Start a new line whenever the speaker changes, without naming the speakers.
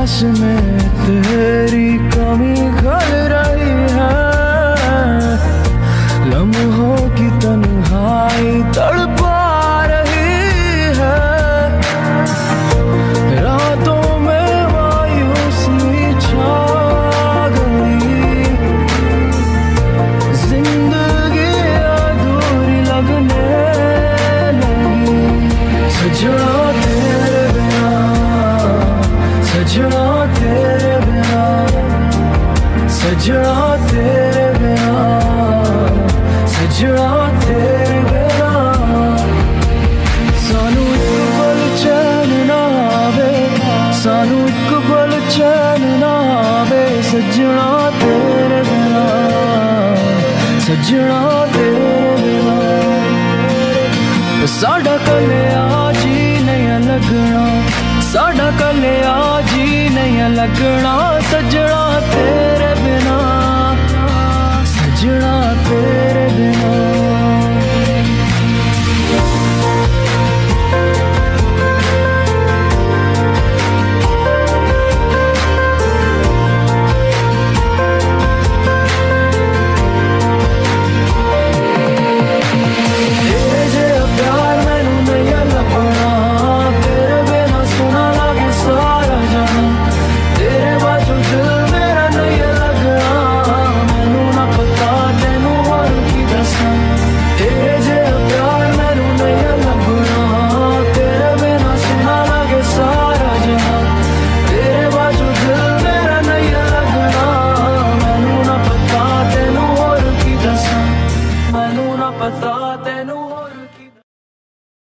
सांस में तेरी कमी खल रही है, लम्हों की तन्हाई तड़पा रही है, रातों में मायूसी छा गई, जिंदगी अधूरी लगने लगी। सजना तेरे बिना, सजना तेरे बिना, सजना तेरे बिना, सजना तेरे बिना, सानू एक पल चैन ना आवे, सानू एक पल चैन ना आवे, सजना तेरे बिना, सजना तेरे बिना। साडा कलिया जी नहीं लगना, साडा कलिया जी नहीं लगना, सजना तेरे बिना, सजना तेरे बिना। पता तेनू